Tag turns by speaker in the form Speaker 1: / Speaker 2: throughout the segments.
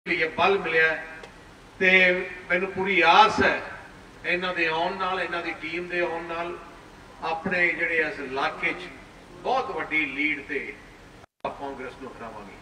Speaker 1: लिए बल मिले तो मैनू पूरी आस है इन्हों के आने नाल इन्हों की टीम के आने नाल अपने जिहड़े इस इलाके बहुत वड्डी लीड से कांग्रेस को हरावांगे।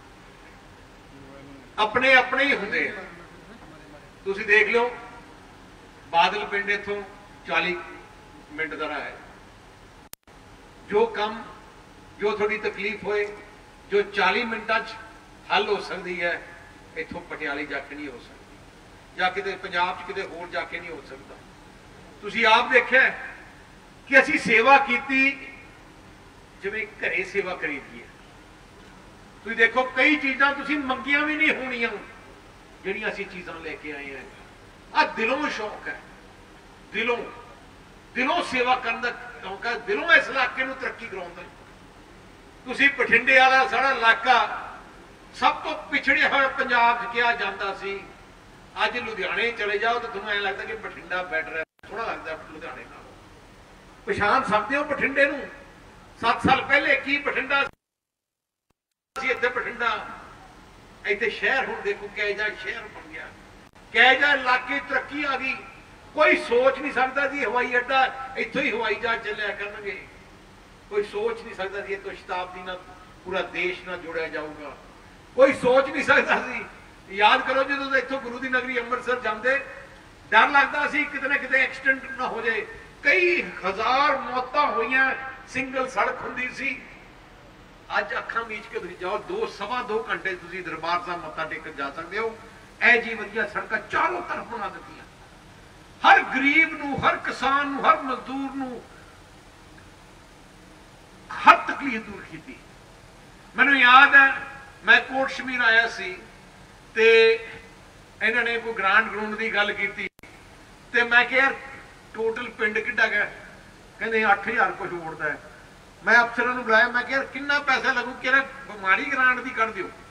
Speaker 1: अपने अपने ही होंगे तुसीं देख लो बादल पिंड इथों 40 मिनट का राह है। जो कम जो थोड़ी तकलीफ होए जो 40 मिनटा हल हो सकती है इथों पटियाले जाके नहीं हो सकती या किते पंजाब च किते होर जाके नहीं हो सकता। तुसीं आप देखिया कि असीं सेवा कीती जिवें घरे सेवा करी दी है। तुसीं देखो कई चीज़ां तुसीं मंगियां भी नहीं होणियां जिहड़ियां असीं चीज़ां लेके आए हैं। आ दिलों शौक है, दिलों दिलों सेवा करने का शौक है, दिलों इस इलाके नूं तरक्की कराउण दा। तुसीं बठिंडे वाला सारा इलाका सब तो पिछड़े हुए पंजाब कहा जाता सी, अज लुधियाने चले जाओ तो तुम्हें ऐ लगता कि बठिंडा बैटर है, थोड़ा लगता लुधियाने नाल। पछाण सकते हो बठिंडे नूं 7 साल पहले की बठिंडा सी, इत्थे बठिंडा इत्थे शहर हुण देखो किहो शहर बन गया, किहो इलाके तरक्की आ गई। कोई सोच नहीं सकता जी हवाई अड्डा इत्थों ही हवाई जहाज चलिया करनगे। कोई सोच नहीं सकता जी इत्थों शताब्दी नाल पूरा देश नाल जुड़िया जाऊगा। कोई सोच नहीं सकता सी। याद करो जो इत्थों गुरु दी नगरी अमृतसर जाते डर लगता सी किते ना किते एक्सीडेंट ना हो जाए। कई हजार मौतां होईयां, सिंगल सड़क हुंदी सी। अज अखां मीच के तुसीं जाओ 2-2.5 घंटे तुसीं दरबार साहब मत्था टेकन जा सकते हो। ऐ जी वधिया सड़कां चारों तरफ बना दित्तियां। हर गरीब नूं, हर किसान नूं, हर मजदूर नूं हर तकलीफ दूर की। मैनूं याद है मैं कोट शमीर आया सी ते इन्हां ने कोई ग्रांट ग्राउंड की गल की ते मैं कहा यार टोटल पिंड किड्डा गया, कहते 8000 कुछ वोटदा है। मैं अफसरां नूं बुलाया, मैं कहा यार कितना पैसा लगू, कह माड़ी ग्रांट की कर दिओ।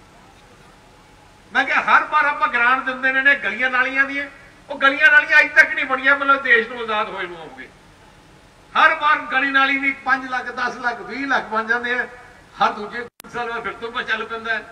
Speaker 1: मैं कहा हर बार आप ग्रांट दिंदे ने गलियां नालियां दी, वो गलियां नालियां अज तक नहीं बनिया, मतलब देश को आजाद होए नूं होगे। हर बार गली नाली भी 5 लाख 10 लाख 20 लाख बन जाते हैं, हर दूजे साल फिर तो मैं चल पैंदा है।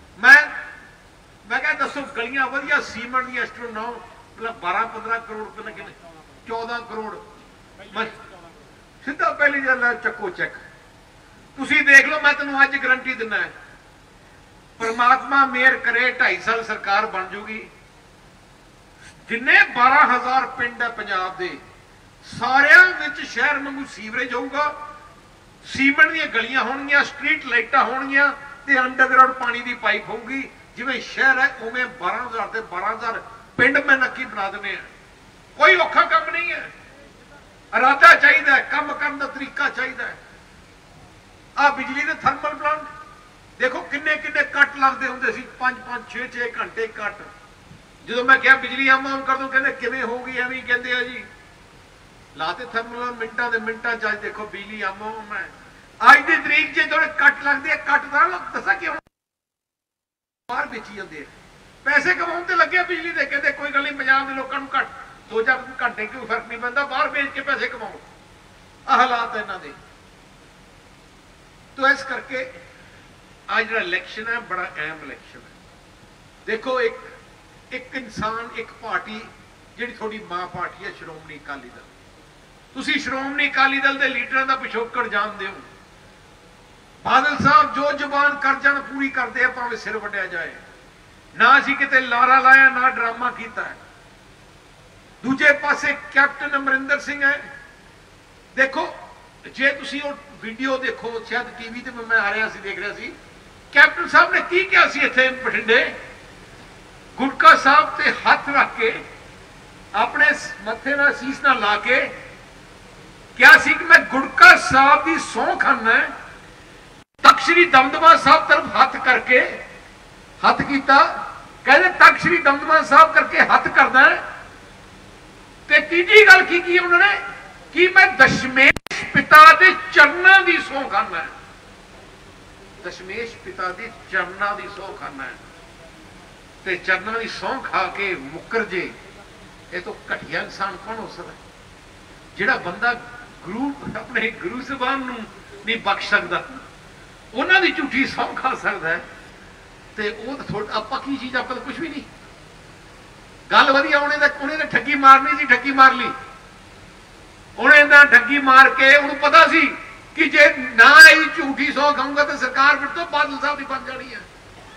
Speaker 1: मैं कहा दसो गलियां वधिया सीमेंट दी इस तरह 9 मतलब 12-15 करोड़ रुपये कितने 14 करोड़ मैं सीधा पहली गल चक्को चेक। तुसीं देख लो, मैं तेनों अज गारंटी दिना है परमात्मा मेहर करे 2.5 साल सरकार बन जूगी। जिन्ने 12,000 पिंड है पंजाब दे सारियां विच शहर वांगू सीवरेज होगा, सीमेंट दी गलियां होणगियां, स्ट्रीट लाइटां होणगियां ते अंडरग्राउंड पानी की पाइप होगी। जिवें शहर है उवें 12,000 ते 12,000 पिंड में नक्की बना देने। कोई औखा काम नहीं है, इरादा चाहिए, काम करने का तरीका चाहिए। आ बिजली के थर्मल प्लांट देखो किन्ने किन्ने कट लगते होंगे सी, 5-5 6-6 घंटे कट। जो मैं क्या बिजली आम आम कर दूं कहते किवें होगी, एवं कहते हैं जी लाते थर्मल मिनटा के मिनटा च देखो बिजली आम आम है। अज की तरीक च थोड़े कट लगते हैं, कट का दसा क्यों बाहर बेची जाते पैसे कमाने ते लगे बिजली के। कहते कोई गल नहीं पंजाब के लोगों को घट 2-4 घंटे कोई फर्क नहीं पैंदा, बाहर बेच के पैसे कमाओ। आ हालात इन्हां दे। तो इस करके आज जो इलैक्शन है बड़ा अहम इलैक्शन है। देखो एक इंसान एक पार्टी जिहड़ी थोड़ी मां पार्टी है श्रोमणी अकाली दल। तुसीं श्रोमणी अकाली दल के लीडरां दा पिछोकड़ जानदे हो। बादल साहब जो जुबान कर जान पूरी करते हैं, भावें सिर वड्डिया जाए। ना असीं किते लारा लाया ना ड्रामा कीता है। दूजे पासे कैप्टन अमरिंदर सिंह है। देखो जे तुसीं वो वीडियो देखो, शायद टीवी ते मैं आ रहा सी देख रहा सी, कैप्टन साहब ने की कहा सी इत्थे बठिंडे गुटका साहब ते हाथ रख के अपने मत्थे नाल सीस नाल ला के क्या सी कि मैं गुटका साहब की सौं खाना है। तख्त श्री दमदमा साहब तरफ हाथ करके हथ किया, कहते तख्त श्री दमदमा साहब करके हथ करना है। ते तीजी गल की उन्होंने कि मैं दशमेश पिता के चरणों की सौं खाना है। दशमेश पिता के चरणों की सौं खाना है ते चरणों की सौं खा के मुकर जे, ये तो घटिया इंसान कौन हो सकता है? जिहड़ा बंदा गुरु अपने गुरु साहबान नूं नहीं बख्श सकता, उन्हां दी झूठी सौं खा सकता है। ਤੇ ਉਹ ਆਪਾਂ ਕੀ ਚੀਜ਼ ਆਪਾਂ ਕੁਝ ਵੀ ਨਹੀਂ। ਗੱਲ ਵਧੀਆ, ਉਹਨੇ ਠੱਗੀ ਮਾਰਨੀ ਸੀ, ਠੱਗੀ ਮਾਰ ਲਈ। ਉਹਨੇ ਤਾਂ ਠੱਗੀ ਮਾਰ ਕੇ ਉਹਨੂੰ ਪਤਾ ਸੀ ਕਿ ਜੇ ਨਾ ਇਹ ਝੂਠੀ ਸੌ ਖਾਊਗਾ ਤਾਂ ਸਰਕਾਰ ਫਿਰ ਤੋਂ ਬਾਦਲ ਸਾਹਿਬ ਦੀ ਬਣ ਜਾਣੀ ਹੈ।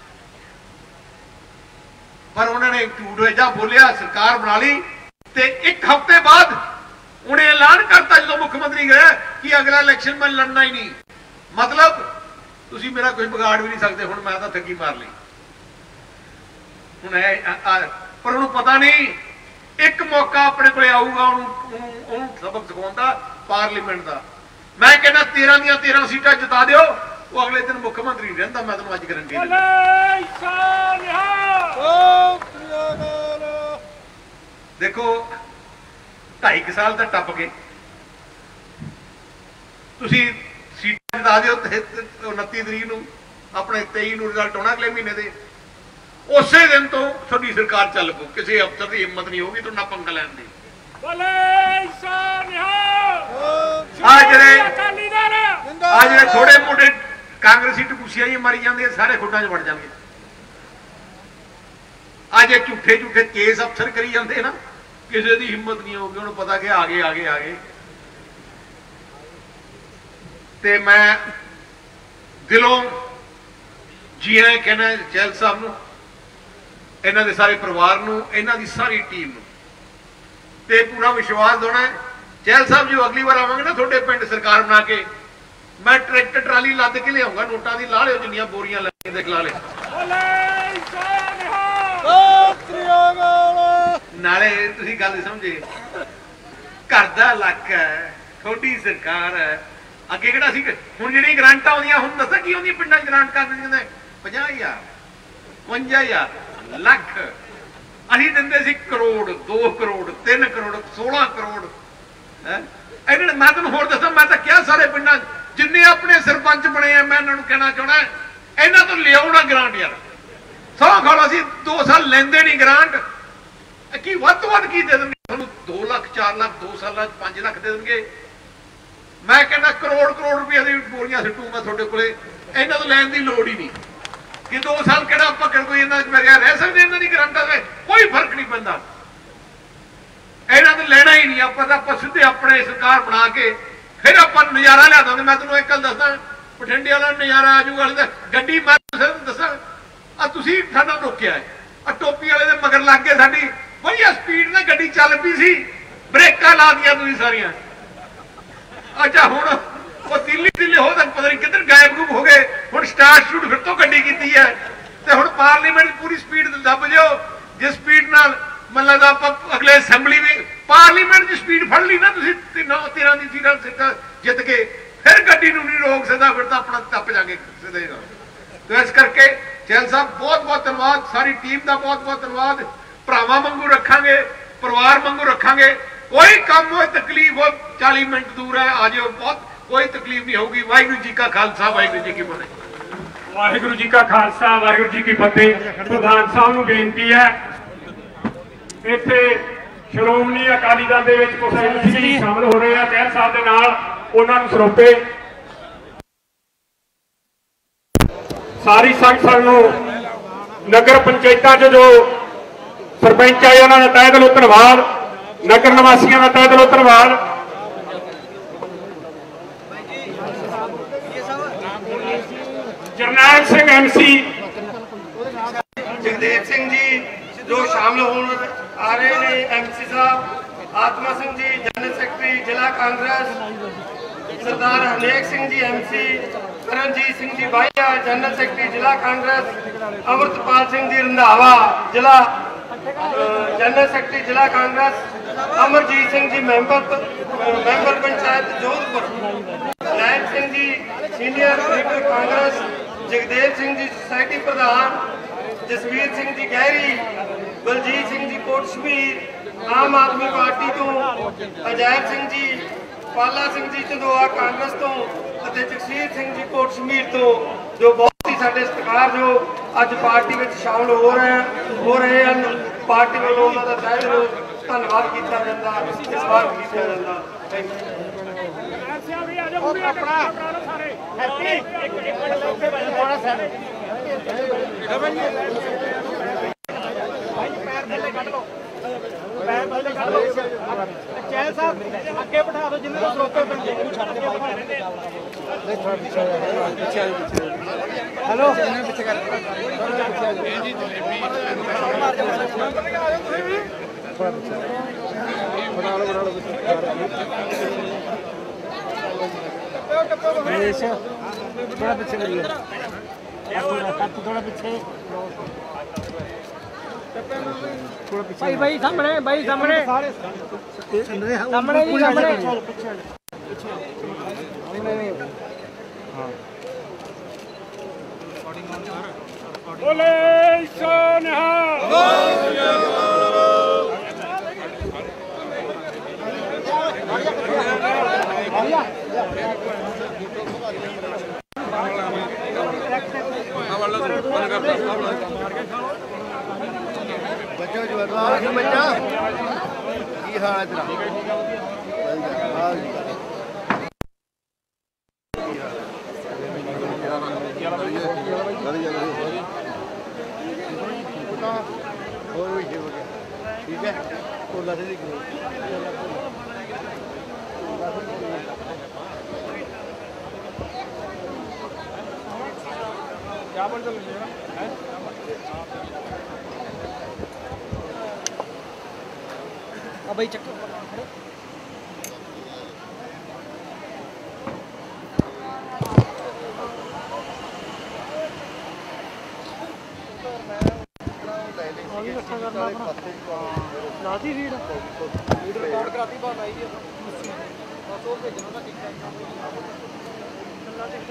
Speaker 1: ਪਰ ਉਹਨਾਂ ਨੇ ਝੂਠ ਵੇਜਾ ਬੋਲਿਆ, ਸਰਕਾਰ ਬਣਾ ਲਈ ਤੇ 1 ਹਫ਼ਤੇ ਬਾਅਦ ਉਹਨੇ ਐਲਾਨ ਕਰਤਾ ਜਦੋਂ ਮੁੱਖ ਮੰਤਰੀ ਗਏ ਕਿ ਅਗਲਾ ਇਲੈਕਸ਼ਨ ਮੈਂ ਲੜਨਾ ਹੀ ਨਹੀਂ। ਮਤਲਬ ਤੁਸੀਂ ਮੇਰਾ ਕੁਝ ਵਿਗਾੜ ਵੀ ਨਹੀਂ ਸਕਦੇ, ਹੁਣ ਮੈਂ ਤਾਂ ਠੱਗੀ ਮਾਰ ਲਈ। ਹੁਣ ਪਰ ਉਹਨੂੰ ਪਤਾ ਨਹੀਂ ਇੱਕ ਮੌਕਾ ਆਪਣੇ ਕੋਲੇ ਆਊਗਾ ਉਹਨੂੰ ਸਬਕ ਸਿਖਾਉਣ ਦਾ, ਪਾਰਲੀਮੈਂਟ ਦਾ। ਮੈਂ ਕਹਿੰਦਾ 13 ਦੀਆਂ 13 ਸੀਟਾਂ ਜਿਤਾ ਦਿਓ, ਉਹ ਅਗਲੇ ਦਿਨ ਮੁੱਖ ਮੰਤਰੀ ਨਹੀਂ ਰਹਿੰਦਾ। ਮੈਂ ਤੁਹਾਨੂੰ ਅੱਜ ਗਰੰਟੀ ਦੇਖੋ 2.5 ਸਾਲ ਤਾਂ ਟੱਪ ਗਏ, ਤੁਸੀਂ ਸੀਟਾਂ ਜਿਤਾ ਦਿਓ 29 ਤਰੀਕ ਨੂੰ, ਆਪਣੇ 23 ਨੂੰ ਰਿਜ਼ਲਟ ਆਉਣਾ ਅਗਲੇ ਮਹੀਨੇ ਦੇ। ਉਸੇ ਦਿਨ ਤੋਂ ਤੁਹਾਡੀ ਸਰਕਾਰ ਚੱਲ ਪਊ। ਕਿਸੇ ਅਫਸਰ ਦੀ ਹਿੰਮਤ ਨਹੀਂ ਹੋਊਗੀ ਤੁਹਾਡਾ ਪੰਗਾ ਲੈਣ ਦੀ। ਆ ਜਿਹੜੇ ਥੋੜੇ ਮੋਟੇ ਕਾਂਗਰਸੀ ਟਕੂਸੀਆਂ ਹੀ ਮਾਰੀ ਜਾਂਦੇ ਸਾਰੇ ਖੁੱਡਾਂ 'ਚ ਵੜ ਜਾਣਗੇ। ਅੱਜ ਇਹ ਝੂਠੇ ਕੇਸ ਅਫਸਰ ਕਰੀ ਜਾਂਦੇ ਨਾ, ਕਿਸੇ ਦੀ ਹਿੰਮਤ ਨਹੀਂ ਹੋਊਗੀ। ਉਹਨੂੰ ਪਤਾ ਕਿ ਆ ਗਏ। ਤੇ ਮੈਂ ਦਿਲੋਂ ਜੀ ਆਇਆਂ ਕਹਿਣਾ ਚਹਿਲ ਸਾਹਿਬ ਨੂੰ, ਇਹਨਾਂ ਦੇ ਸਾਰੇ ਪਰਿਵਾਰ ਨੂੰ, ਇਹਨਾਂ ਦੀ ਸਾਰੀ ਟੀਮ ਨੂੰ, ਤੇ ਪੂਰਾ ਵਿਸ਼ਵਾਸ ਦਿਵਾਉਣਾ ਚਹਿਲ ਸਾਹਿਬ ਜੀ ਅਗਲੀ ਵਾਰ ਆਵਾਂਗੇ ਨਾ ਤੁਹਾਡੇ ਪਿੰਡ ਸਰਕਾਰ ਬਣਾ ਕੇ, ਮੈਂ ਟਰੈਕਟਰ ਟਰਾਲੀ ਲੱਦ ਕੇ ਲਿਆਉਂਗਾ, ਨੋਟਾਂ ਦੀ ਲਾ ਲਿਓ ਜਿੰਨੀਆਂ ਬੋਰੀਆਂ ਲੈ ਦੇਖ ਲਾ ਲੈ। ਨਾਲੇ ਤੁਸੀਂ ਗੱਲ ਸਮਝੇ, ਘਰ ਦਾ ਇਲਾਕਾ ਹੈ, ਤੁਹਾਡੀ ਸਰਕਾਰ ਹੈ। ਅੱਗੇ ਕਿਹੜਾ ਸੀ, ਹੁਣ ਜਿਹੜੀਆਂ ਗ੍ਰਾਂਟਾਂ ਆਉਂਦੀਆਂ, ਹੁਣ ਦੱਸਾਂ ਕੀ ਆਉਂਦੀਆਂ ਪਿੰਡਾਂ 'ਚ ਗ੍ਰਾਂਟ ਕਰਦੇ ਕਹਿੰਦੇ 50,000 52,000 ਲੱਖ। ਅਸੀਂ ਦਿੰਦੇ ਸੀ ਕਰੋੜ, 2 ਕਰੋੜ, 3 ਕਰੋੜ, 16 ਕਰੋੜ। ਇਹਨਾਂ ਨੇ, ਮੈਂ ਤੁਹਾਨੂੰ ਹੋਰ ਦੱਸਾਂ, ਮੈਂ ਤਾਂ ਕਿਹਾ ਸਾਰੇ ਪਿੰਡਾਂ ਜਿੰਨੇ ਆਪਣੇ ਸਰਪੰਚ ਬਣੇ ਆ, ਮੈਂ ਇਹਨਾਂ ਨੂੰ ਕਹਿਣਾ ਚਾਹੁੰਦਾ ਇਹਨਾਂ ਤੋਂ ਲਿਆਉਣਾ ਗ੍ਰਾਂਟ। ਯਾਰ ਸੌ ਖਾਲੋ, ਅਸੀਂ 2 ਸਾਲ ਲੈਂਦੇ ਨਹੀਂ ਗ੍ਰਾਂਟ। ਕੀ ਵੱਧ ਤੋਂ ਵੱਧ ਕੀ ਦੇ ਦੇਣਗੇ ਤੁਹਾਨੂੰ? 2 ਲੱਖ 4 ਲੱਖ 2 ਸਾਲਾਂ 'ਚ 5 ਲੱਖ ਦੇ ਦੇਣਗੇ। ਮੈਂ ਕਹਿੰਦਾ ਕਰੋੜ ਰੁਪਏ ਦੀ ਬੋਰੀਆਂ ਸਿੱਟੂ ਮੈਂ ਤੁਹਾਡੇ ਕੋਲੇ, ਇਹਨਾਂ ਤੋਂ ਲੈਣ ਦੀ ਲੋੜ ਹੀ ਨਹੀਂ। ਕਿ 2 ਸਾਲ ਕਿਹੜਾ ਆਪਾਂ ਕੋਈ ਇਹਨਾਂ ਮੈਂ ਰਹਿ ਸਕਦੇ, ਇਹਨਾਂ ਦੀ ਗਰੰਟਾਂ ਦਾ ਕੋਈ ਫਰਕ ਨਹੀਂ ਪੈਂਦਾ। ਇਹਨਾਂ ਤੋਂ ਲੈਣਾ ਹੀ ਨਹੀਂ ਆਪਾਂ, ਤਾਂ ਆਪਾਂ ਸਿੱਧੇ ਆਪਣੇ ਸਰਕਾਰ ਬਣਾ ਕੇ ਫਿਰ ਆਪਾਂ ਨਜ਼ਾਰਾ ਲਿਆ ਦਾਂਗੇ। ਮੈਂ ਤੁਹਾਨੂੰ ਇੱਕ ਗੱਲ ਦੱਸਦਾ, ਬਠਿੰਡੇ ਵਾਲਾ ਨਜ਼ਾਰਾ ਆ ਜੂਗਾ। ਗੱਡੀ ਮੈਂ ਦੱਸਾਂ, ਆ ਤੁਸੀਂ ਸਾਡਾ ਰੋਕਿਆ ਹੈ, ਆ ਟੋਪੀ ਵਾਲੇ ਦੇ ਮਗਰ ਲੱਗ ਕੇ ਸਾਡੀ ਵਧੀਆ ਸਪੀਡ ਨਾਲ ਗੱਡੀ ਚੱਲ ਪਈ ਸੀ, ਬ੍ਰੇਕਾਂ ਲਾ ਦੀਆਂ ਤੁਸੀਂ ਸਾਰੀਆਂ। ਅੱਛਾ ਹੁਣ ਉਹ ਦਿੱਲੀ ਹੋ ਤਾਂ ਪਤਾ ਨਹੀਂ ਕਿੱਧਰ ਗਾਇਬ ਹੋ ਗਏ। ਹੁਣ ਸਟਾਰਟ ਸ਼ੂਟ ਫਿਰ ਤੋਂ ਗੱਡੀ ਕੀਤੀ ਹੈ, ਤੇ ਹੁਣ ਪਾਰਲੀਮੈਂਟ ਪੂਰੀ ਸਪੀਡ ਦੱਬ ਜਾਓ। ਜਿਸ ਸਪੀਡ ਨਾਲ ਮੈਨੂੰ ਲੱਗਦਾ ਆਪਾਂ ਅਗਲੇ ਅਸੈਂਬਲੀ ਵੀ ਪਾਰਲੀਮੈਂਟ ਦੀ ਸਪੀਡ ਫੜ ਲਈ ਨਾ ਤੁਸੀਂ 13 ਦੀ ਸੀਟਾਂ ਜਿੱਤ ਕੇ, ਫਿਰ ਗੱਡੀ ਨੂੰ ਨਹੀਂ ਰੋਕ ਸਕਦਾ, ਫਿਰ ਤਾਂ ਆਪਣਾ ਟੱਪ ਜਾਗੇ ਸਿੱਧੇ। ਤੇ ਇਸ ਕਰਕੇ ਚਹਿਲ ਸਾਹਿਬ ਬਹੁਤ ਧੰਨਵਾਦ, ਸਾਰੀ ਟੀਮ ਦਾ ਬਹੁਤ ਧੰਨਵਾਦ। ਭਰਾਵਾਂ ਵਾਂਗੂ ਰੱਖਾਂਗੇ, ਪਰਿਵਾਰ ਵਾਂਗੂ ਰੱਖਾਂਗੇ। ਕੋਈ ਕੰਮ ਹੋਏ, ਤਕਲੀਫ ਹੋ, 40 ਮਿੰਟ ਦੂਰ ਹੈ, ਆ ਜਾਓ, ਕੋਈ ਤਕਲੀਫ ਨਹੀਂ ਹੋਊਗੀ। ਵਾਹਿਗੁਰੂ ਜੀ ਕਾ ਖਾਲਸਾ, ਵਾਹਿਗੁਰੂ ਜੀ ਕੀ ਫਤਿਹ।
Speaker 2: ਵਾਹਿਗੁਰੂ ਜੀ ਕਾ ਖਾਲਸਾ, ਵਾਹਿਗੁਰੂ ਜੀ ਕੀ ਫਤਿਹ। ਪ੍ਰਧਾਨ ਸਾਹਿਬ ਨੂੰ ਬੇਨਤੀ ਹੈ, ਇੱਥੇ ਸ਼੍ਰੋਮਣੀ ਅਕਾਲੀ ਦਲ ਦੇ ਵਿੱਚ ਕੁਝ ਐਮਸੀ ਸ਼ਾਮਲ ਹੋ ਰਹੇ ਆ ਚਹਿਲ ਸਾਹਿਬ ਦੇ ਨਾਲ, ਉਹਨਾਂ ਨੂੰ ਸਰੋਪੇ ਸਾਰੀ ਸੰਗਤ ਨੂੰ, ਨਗਰ ਪੰਚਾਇਤਾਂ 'ਚ ਜੋ ਸਰਪੰਚ ਆਏ ਉਹਨਾਂ ਦਾ ਤਹਿ ਦਿਲੋਂ ਧੰਨਵਾਦ, ਨਗਰ ਨਿਵਾਸੀਆਂ ਦਾ ਤਹਿ ਦਿਲੋਂ ਧੰਨਵਾਦ। ਜਰਨੈਲ ਸਿੰਘ ਐਮਸੀ,
Speaker 3: ਜਗਦੇਵ ਸਿੰਘ ਜੀ ਜੋ ਸ਼ਾਮਲ ਹੋਣ ਆ ਰਹੇ ਨੇ, ਐਮਸੀ ਸਾਹਿਬ ਆਤਮਾ ਸਿੰਘ ਜੀ ਜਨਰਲ ਸੈਕਟਰੀ ਜ਼ਿਲ੍ਹਾ ਕਾਂਗਰਸ, ਸਰਦਾਰ Harnek Singh ji MC, Karanjit Singh ji ਬਾਈਆ general secretary ਜ਼ਿਲ੍ਹਾ ਕਾਂਗਰਸ, ਅਮਰਤਪਾਲ ਸਿੰਘ ਜੀ ਰੰਧਾਵਾ ਜ਼ਿਲ੍ਹਾ ਜਨਰਲ ਸੈਕਟਰੀ ਜ਼ਿਲ੍ਹਾ Congress, Amarjit Singh ji member panchayat Jodhpur, Nain Singh ji senior leader Congress, Jagdev Singh ji society ਪ੍ਰਧਾਨ, ਜਸਵੀਰ ਸਿੰਘ ਜੀ ਗਹਿਰੀ, ਬਲਜੀਤ ਸਿੰਘ ਜੀ ਕੋਟਸ਼ਮੀਰ ਆਮ ਆਦਮੀ ਪਾਰਟੀ ਤੋਂ, ਅਜੈਬ ਸਿੰਘ ਜੀ, ਪਾਲਾ ਸਿੰਘ ਜੀ ਚੰਦੋਆ ਕਾਂਗਰਸ ਤੋਂ ਅਤੇ ਜਗਸੀਰ ਸਿੰਘ ਜੀ ਕੋਟਸ਼ਮੀਰ ਤੋਂ, ਜੋ ਬਹੁਤ ਹੀ ਸਾਡੇ ਸਤਿਕਾਰਯੋਗ ਅੱਜ ਪਾਰਟੀ ਵਿੱਚ ਸ਼ਾਮਲ ਹੋ ਰਹੇ ਹਨ। ਪਾਰਟੀ ਵੱਲੋਂ ਉਹਨਾਂ ਦਾ ਤਹਿ ਦਿਲੋਂ ਧੰਨਵਾਦ ਕੀਤਾ ਜਾਂਦਾ, ਸਵਾਗਤ ਕੀਤਾ ਜਾਂਦਾ। ਚੈਲ ਸਾਹਿਬ ਅੱਗੇ ਬਿਠਾ ਦਿਓ ਜਿੰਨੇ ਤੋਂ ਸਰੋਤੇ ਪੈਂਦੇ ਹੈਲੋ ਪਿੱਛੇ ਕਰ ਇਹ ਜੀ ਜਲੇਬੀ ਬਣਾ ਲਓ थोड़ा पीछे करिए थोड़ा पीछे भाई भाई सामने सामने जी सामने
Speaker 2: बोले सोनिहा
Speaker 3: बच्चों जो बच्चा की हाल ठीक है
Speaker 2: क्या बन चल
Speaker 3: भाई चक्कर लाती रीड रिकॉर्ड कराती बात आई है बस वो भेजना था ठीक है